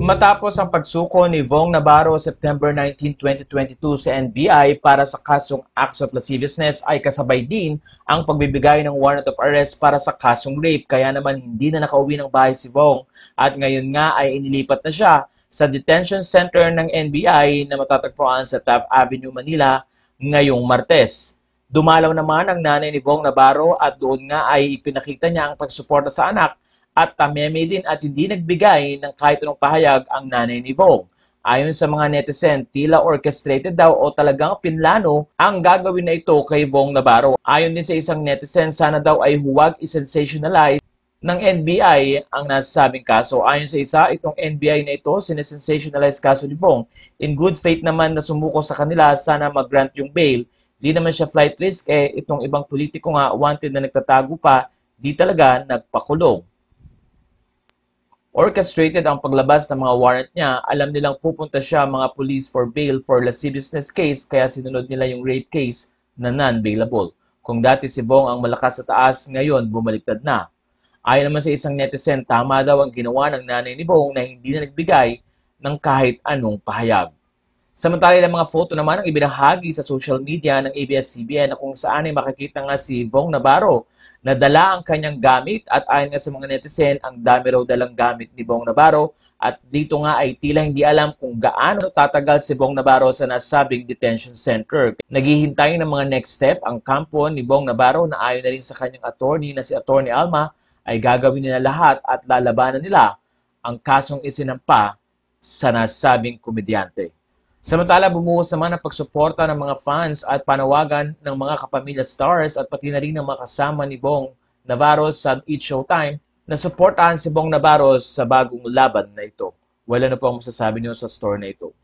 Matapos ang pagsuko ni Vong Navarro September 19, 2022 sa NBI para sa kasong acts of lasciviousness ay kasabay din ang pagbibigay ng warrant of arrest para sa kasong rape. Kaya naman hindi na nakauwi ng bahay si Vong at ngayon nga ay inilipat na siya sa detention center ng NBI na matatagpuan sa Taft Avenue, Manila ngayong Martes. Dumalaw naman ang nanay ni Vong Navarro at doon nga ay ipinakita niya ang pagsuporta sa anak at tameme din at hindi nagbigay ng kahit anong pahayag ang nanay ni Vong. Ayon sa mga netizen, tila orchestrated daw o talagang pinlano ang gagawin na ito kay Vong Navarro. Ayon din sa isang netizen, sana daw ay huwag isensationalize ng NBI ang nasasabing kaso. Ayon sa isa, itong NBI na ito, sinesensationalize kaso ni Vong. In good faith naman na sumuko sa kanila, sana mag-grant yung bail. Di naman siya flight risk, itong ibang politiko nga wanted na nagtatago pa, di talaga nagpakulong. Orchestrated ang paglabas ng mga warrant niya. Alam nilang pupunta siya mga police for bail for lasciviousness case kaya sinunod nila yung rape case na non-bailable. Kung dati si Vong ang malakas sa taas, ngayon bumaliktad na. Ayon naman sa isang netizen, tama daw ang ginawa ng nanay ni Vong na hindi na nagbigay ng kahit anong pahayag. Samantala ng mga photo naman ang ibinahagi sa social media ng ABS-CBN na kung saan ay makikita nga si Vong Navarro na dala ang kanyang gamit at ayon nga sa mga netizen, ang dami raw dalang gamit ni Vong Navarro at dito nga ay tila hindi alam kung gaano tatagal si Vong Navarro sa nasabing detention center. Naghihintay ng mga next step ang kampo ni Vong Navarro na ayon na rin sa kanyang attorney na si Attorney Alma ay gagawin nila lahat at lalabanan nila ang kasong isinampa sa nasabing komedyante. Samantala, bumuhos naman ang pagsuporta ng mga fans at panawagan ng mga kapamilya stars at pati na rin ng mga kasama ni Vong Navarro sa Eat Showtime na suportahan si Vong Navarro sa bagong laban na ito. Wala na po ang masasabi niyo sa story na ito.